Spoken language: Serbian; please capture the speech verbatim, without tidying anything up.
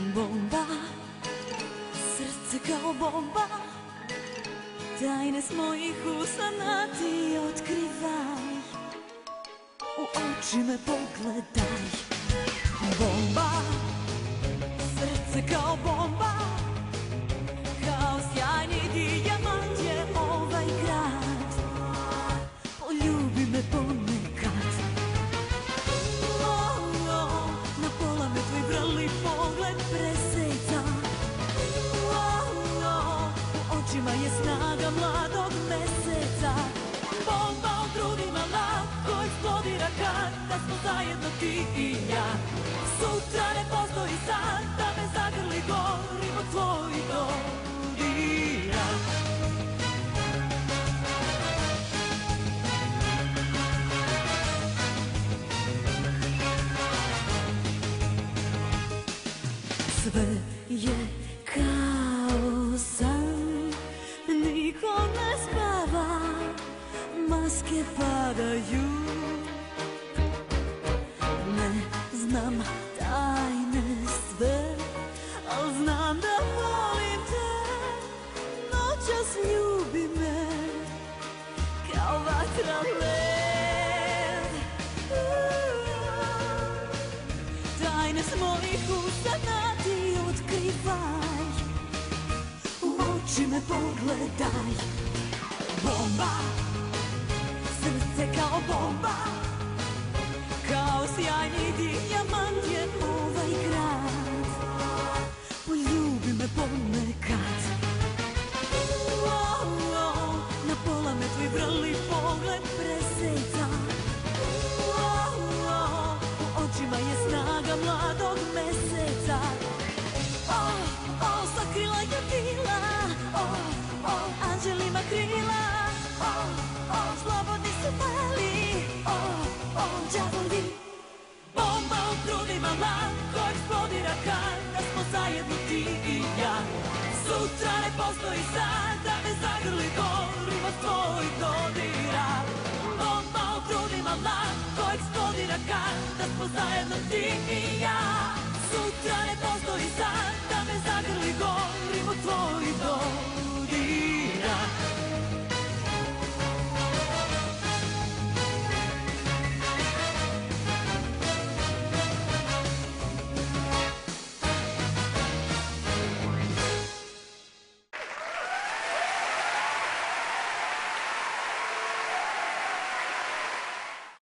Bomba, srce kao bomba, tajne s mojih usana ti otkrivaj, u oči me pogledaj. Bomba, srce kao bomba, kao sjajni dijamant je ovaj grad, poljubi me ponekad. Oh, oh, na pola me tvoj vrli pogled preseca. Oh, oh, u očima je snaga mladog meseca. Bomba u grudima lako eksplodira kad da smo zajedno ti i ja. Sutra ne postoji san da me zagrli gorim od tvojih dodira. Sve je kao san, niko ne spava, maske padaju. Ne znam tajne sve, al znam da volim te. Noćas ljubi me kao vatra led. Tajne s mojih usana ti otkrivaj, u oči me pogledaj. Bomba, srce kao bomba, kao sjajni dijamant je ovaj grad, poljubi me ponekad. Oh, oh, na pola me tvoj vrli pogled preseca. Oh, oh, u očima je snaga mladog meseca. Oh, oh, sakrila je bila, oh, oh, anđelima krila. Oh, oh, slobodni su mali, oh, oh, đavoli. Bomba u grudima lako eksplodira kad da smo zajedno ti i ja. Sutra ne postoji san da me zagrli gorim od tvojih dodira. Bomba u grudima lako eksplodira kad da smo zajedno ti i ja. Sutra ne postoji san da me zagrli gorim od tvojih dodira.